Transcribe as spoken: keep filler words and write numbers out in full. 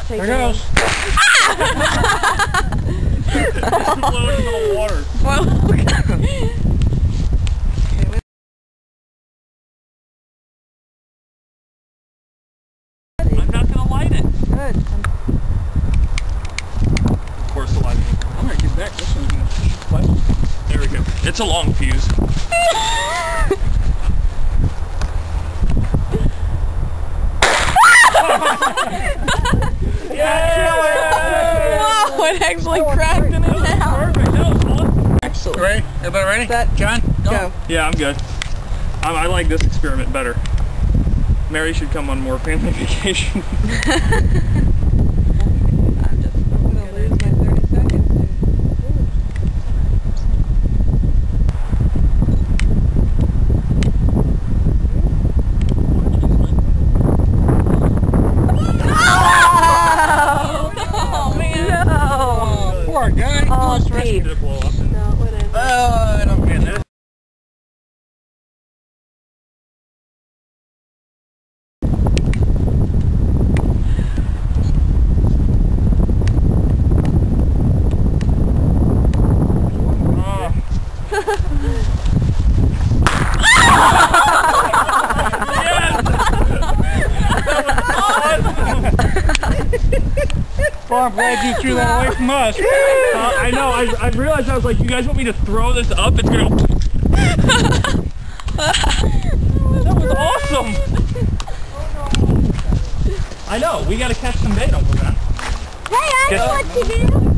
Take there goes. Blowing into the water. Well, I'm not gonna light it. good. Of course, the light. I'm gonna get back. This one's gonna fight. There we go. It's a long fuse. Yeah! Wow, it actually cracked in it now. Perfect. That was fun. Excellent. Ready? Everybody ready? That, John, go. go. Yeah, I'm good. I, I like this experiment better. Mary should come on more family vacation. I'm just I'm gonna lose my thirty seconds. Oh man! No! Poor guy. Oh, Did it blow up? No, it went in. Oh, I don't get that. Well, I'm glad you threw that away from us. Uh, I know, I, I realized, I was like, you guys want me to throw this up? It's gonna... That was awesome! I know, we gotta catch some bait over that. Hey, I know what to do.